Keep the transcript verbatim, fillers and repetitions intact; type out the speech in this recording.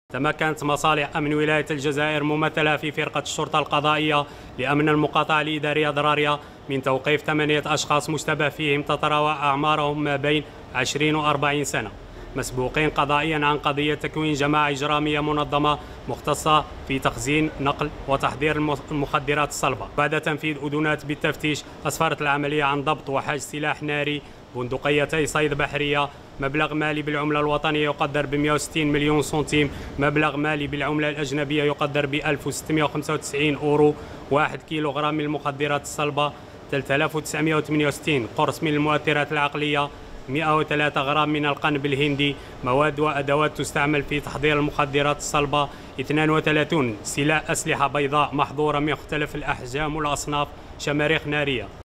تمكنت مصالح أمن ولاية الجزائر ممثلة في فرقة الشرطة القضائية لأمن المقاطعة الإدارية ضرارية من توقيف ثمانية أشخاص مشتبه فيهم تتراوح أعمارهم ما بين عشرين وأربعين سنة، مسبوقين قضائيا عن قضية تكوين جماعة إجرامية منظمة مختصة في تخزين، نقل وتحضير المخدرات الصلبة. بعد تنفيذ أذونات بالتفتيش أسفرت العملية عن ضبط وحجز سلاح ناري، بندقيتي صيد بحرية، مبلغ مالي بالعملة الوطنية يقدر ب مئة وستين مليون سنتيم، مبلغ مالي بالعملة الأجنبية يقدر ب ألف وستمئة وخمسة وتسعين أورو، واحد كيلوغرام من المخدرات الصلبة، ثلاثة آلاف وتسعمئة وثمانية وستين قرص من المؤثرات العقلية، مئة وثلاثة غرام من القنب الهندي، مواد وأدوات تستعمل في تحضير المخدرات الصلبة، اثنين وثلاثين سلاح أسلحة بيضاء محظورة من مختلف الأحجام والأصناف، شماريخ نارية.